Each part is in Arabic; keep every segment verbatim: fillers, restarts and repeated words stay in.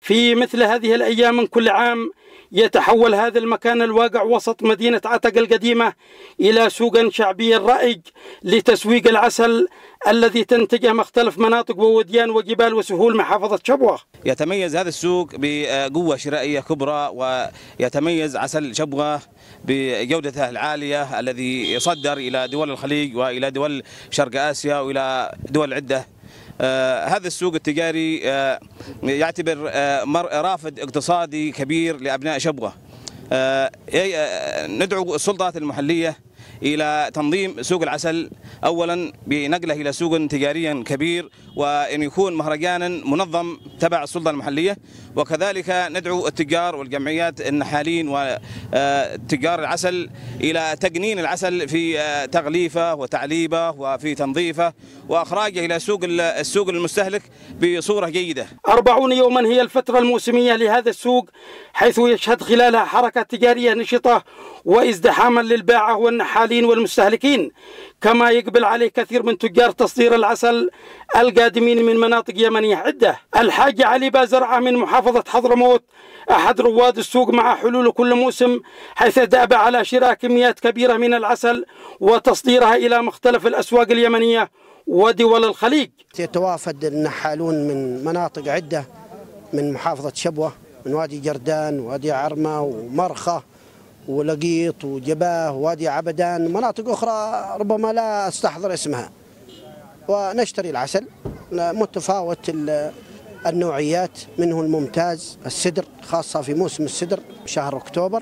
في مثل هذه الأيام من كل عام يتحول هذا المكان الواقع وسط مدينة عتق القديمة إلى سوق شعبي رائج لتسويق العسل الذي تنتجه مختلف مناطق ووديان وجبال وسهول محافظة شبوة. يتميز هذا السوق بقوة شرائية كبرى، ويتميز عسل شبوة بجودته العالية الذي يصدر إلى دول الخليج وإلى دول شرق آسيا وإلى دول عدة. آه هذا السوق التجاري آه يعتبر آه رافد اقتصادي كبير لأبناء شبوة. آه ندعو السلطات المحلية إلى تنظيم سوق العسل أولا بنقله إلى سوق تجاريا كبير، وأن يكون مهرجانا منظم تبع السلطة المحلية. وكذلك ندعو التجار والجمعيات النحالين وتجار العسل إلى تقنين العسل في تغليفه وتعليبه وفي تنظيفه وإخراجه إلى سوق السوق المستهلك بصورة جيدة. أربعون يوما هي الفترة الموسمية لهذا السوق، حيث يشهد خلالها حركة تجارية نشطة وازدحاما للباعة والنحالين والمستهلكين، كما يقبل عليه كثير من تجار تصدير العسل القادمين من مناطق يمنية عدة. الحاج علي بازرعة من محافظة حضرموت أحد رواد السوق مع حلول كل موسم، حيث دأب على شراء كميات كبيرة من العسل وتصديرها إلى مختلف الأسواق اليمنية ودول الخليج. يتوافد النحالون من مناطق عدة من محافظة شبوة، من وادي جردان ووادي عرمة ومرخة ولقيط وجباه ووادي عبدان ومناطق أخرى ربما لا أستحضر اسمها، ونشتري العسل متفاوت النوعيات، منه الممتاز السدر، خاصة في موسم السدر شهر أكتوبر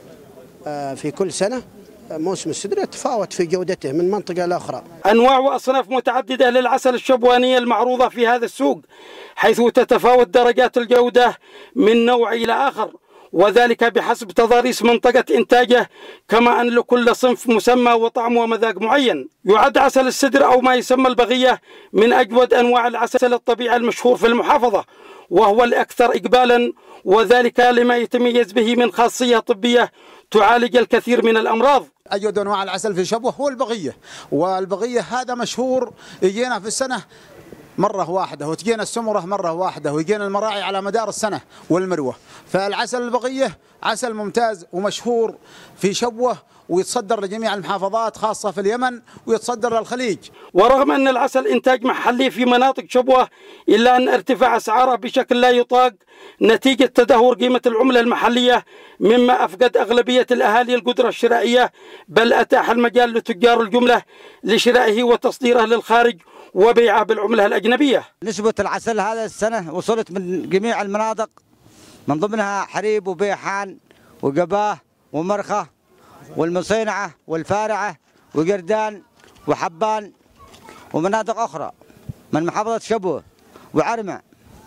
في كل سنة. موسم السدر يتفاوت في جودته من منطقة لأخرى. أنواع وأصناف متعددة للعسل الشبواني المعروضة في هذا السوق، حيث تتفاوت درجات الجودة من نوع إلى آخر، وذلك بحسب تضاريس منطقة إنتاجه، كما أن لكل صنف مسمى وطعم ومذاق معين. يعد عسل السدر أو ما يسمى البغية من أجود أنواع العسل الطبيعي المشهور في المحافظة، وهو الأكثر إقبالا، وذلك لما يتميز به من خاصية طبية تعالج الكثير من الأمراض. أجود أنواع العسل في شبوة هو البغية، والبغية هذا مشهور، يجينا في السنة مرة واحدة، وتجينا السمرة مرة واحدة، ويجينا المراعي على مدار السنة والمروة. فالعسل البغية عسل ممتاز ومشهور في شبوة، ويتصدر لجميع المحافظات خاصة في اليمن، ويتصدر للخليج. ورغم أن العسل إنتاج محلي في مناطق شبوة، إلا أن ارتفاع أسعاره بشكل لا يطاق نتيجة تدهور قيمة العملة المحلية، مما أفقد أغلبية الأهالي القدرة الشرائية، بل أتاح المجال لتجار الجملة لشرائه وتصديره للخارج وبيعه بالعملة الأجنبية. نسبة العسل هذا السنة وصلت من جميع المناطق، من ضمنها حريب وبيحان وقباه ومرخة والمصينعة والفارعة وقردان وحبان ومناطق أخرى من محافظة شبوة وعرمة.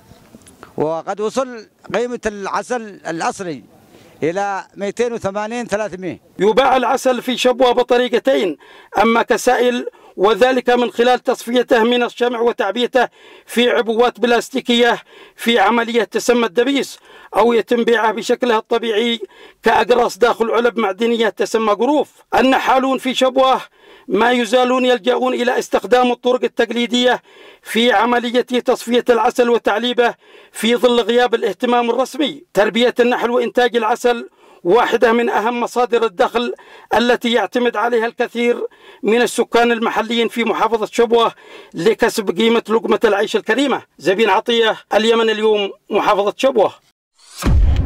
وقد وصل قيمة العسل الأصلي إلى مئتين وثمانين ثلاثمئة. يباع العسل في شبوة بطريقتين، أما كسائل وذلك من خلال تصفيته من الشمع وتعبئته في عبوات بلاستيكية في عملية تسمى الدبيس، أو يتم بيعه بشكلها الطبيعي كأقراص داخل علب معدنية تسمى قروف. النحالون في شبوة ما يزالون يلجؤون إلى استخدام الطرق التقليدية في عملية تصفية العسل وتعليبه في ظل غياب الاهتمام الرسمي. تربية النحل وإنتاج العسل واحدة من أهم مصادر الدخل التي يعتمد عليها الكثير من السكان المحليين في محافظة شبوة لكسب قيمة لقمة العيش الكريمة. زبين عطية، اليمن اليوم، محافظة شبوة.